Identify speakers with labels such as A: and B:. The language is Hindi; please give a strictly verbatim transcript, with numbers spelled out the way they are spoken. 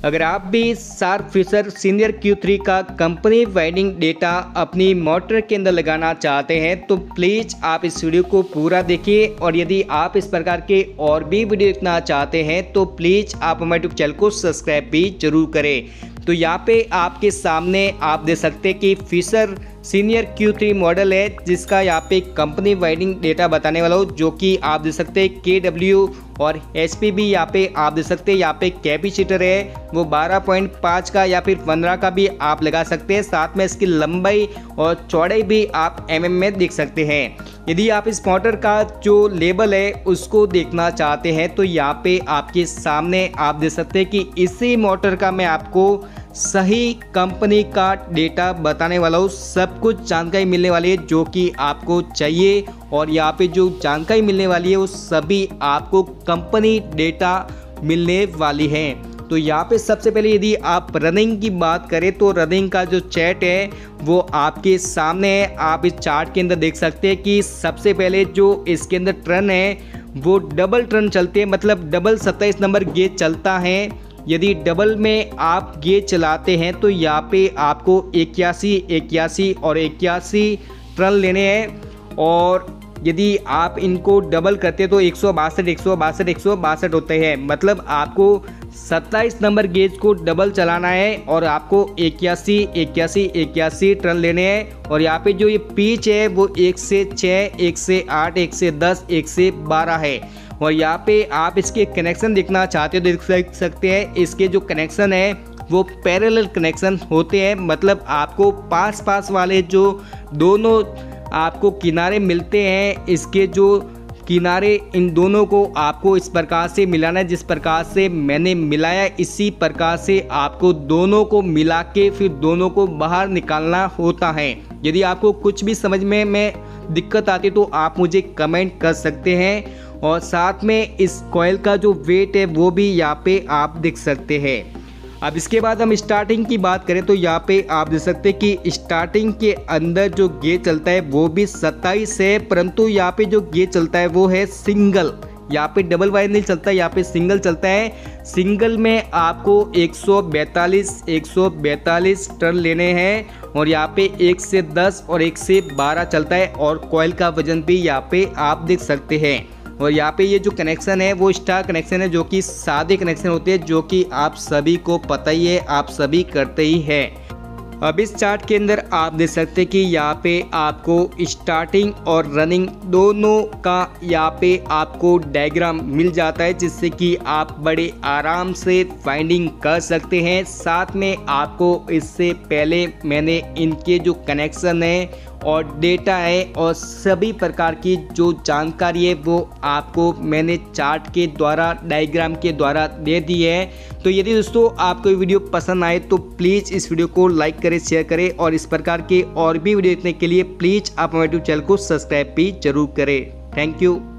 A: अगर आप भी sharp Fisher senior Q three का कंपनी वाइडिंग डेटा अपनी मोटर के अंदर लगाना चाहते हैं तो प्लीज़ आप इस वीडियो को पूरा देखिए। और यदि आप इस प्रकार के और भी वीडियो देखना चाहते हैं तो प्लीज़ आप हमारे यूट्यूब चैनल को सब्सक्राइब भी जरूर करें। तो यहाँ पे आपके सामने आप देख सकते हैं कि Fisher senior Q three model है जिसका यहाँ पे कंपनी वाइडिंग डेटा बताने वाला हूँ, जो कि आप देख सकते हैं के डब्ल्यू और एच पी भी यहाँ पे आप देख सकते हैं। यहाँ पे कैपेसिटर है वो बारह पॉइंट पाँच का या फिर पंद्रह का भी आप लगा सकते हैं। साथ में इसकी लंबाई और चौड़ाई भी आप एम एम में देख सकते हैं। यदि आप इस मोटर का जो लेबल है उसको देखना चाहते हैं तो यहाँ पे आपके सामने आप देख सकते हैं कि इसी मोटर का मैं आपको सही कंपनी का डेटा बताने वाला हूँ। सब कुछ जानकारी मिलने वाली है जो कि आपको चाहिए, और यहाँ पे जो जानकारी मिलने वाली है वो सभी आपको कंपनी डेटा मिलने वाली है। तो यहाँ पे सबसे पहले यदि आप रनिंग की बात करें तो रनिंग का जो चैट है वो आपके सामने है। आप इस चार्ट के अंदर देख सकते हैं कि सबसे पहले जो इसके अंदर टर्न है वो डबल टर्न चलते हैं, मतलब डबल सत्ताईस नंबर गेज चलता है। यदि डबल में आप गेज चलाते हैं तो यहाँ पे आपको इक्यासी इक्यासी और इक्यासी टर्न लेने हैं, और यदि आप इनको डबल करते हैं तो एक सौ बासठ एक सौ बासठ एक सौ बासठ होते हैं। मतलब आपको सत्ताईस नंबर गेज को डबल चलाना है और आपको इक्यासी इक्यासी इक्यासी टर्न लेने हैं। और यहाँ पे जो ये पिच है वो एक से छः एक से आठ एक से दस एक से बारह है। और यहाँ पे आप इसके कनेक्शन देखना चाहते हो तो देख सकते हैं इसके जो कनेक्शन है वो पैरेलल कनेक्शन होते हैं। मतलब आपको पास पास वाले जो दोनों आपको किनारे मिलते हैं, इसके जो किनारे इन दोनों को आपको इस प्रकार से मिलाना है जिस प्रकार से मैंने मिलाया। इसी प्रकार से आपको दोनों को मिला के फिर दोनों को बाहर निकालना होता है। यदि आपको कुछ भी समझ में में दिक्कत आती है तो आप मुझे कमेंट कर सकते हैं। और साथ में इस कॉइल का जो वेट है वो भी यहाँ पे आप देख सकते हैं। अब इसके बाद हम स्टार्टिंग की बात करें तो यहाँ पे आप देख सकते हैं कि स्टार्टिंग के अंदर जो गेज चलता है वो भी सत्ताईस है, परंतु यहाँ पे जो गेज चलता है वो है सिंगल। यहाँ पे डबल वायर नहीं चलता, यहाँ पे सिंगल चलता है। सिंगल में आपको एक सौ बैतालीस एक सौ बैतालीस टर्न लेने हैं, और यहाँ पे एक से दस और एक से बारह चलता है। और कॉइल का वजन भी यहाँ पे आप देख सकते हैं। और यहाँ पे ये जो कनेक्शन है वो स्टार कनेक्शन है, जो कि सादे कनेक्शन होते हैं, जो कि आप सभी को पता ही है, आप सभी करते ही हैं। अब इस चार्ट के अंदर आप देख सकते हैं कि यहाँ पे आपको स्टार्टिंग और रनिंग दोनों का यहाँ पे आपको डायग्राम मिल जाता है, जिससे कि आप बड़े आराम से फाइंडिंग कर सकते हैं। साथ में आपको इससे पहले मैंने इनके जो कनेक्शन है और डेटा है और सभी प्रकार की जो जानकारी है वो आपको मैंने चार्ट के द्वारा डायग्राम के द्वारा दे दी है। तो यदि दोस्तों आपको वीडियो पसंद आए तो प्लीज़ इस वीडियो को लाइक करें, शेयर करें, और इस प्रकार के और भी वीडियो देखने के लिए प्लीज़ आप हमारे यूट्यूब चैनल को सब्सक्राइब भी जरूर करें। Thank you.